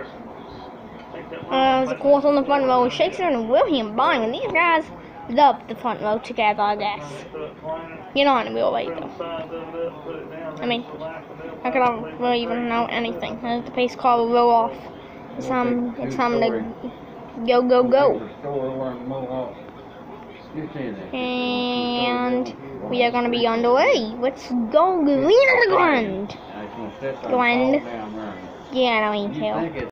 Of course, on the front row is Shakespeare and William Bond, and these guys love the front row together, I guess. You're not in real life, though. I mean, I don't really even know anything. As the pace car will roll off. It's time to go, go, go. And we are going to be on the way. Let's go, Glen. Yeah, I don't even care.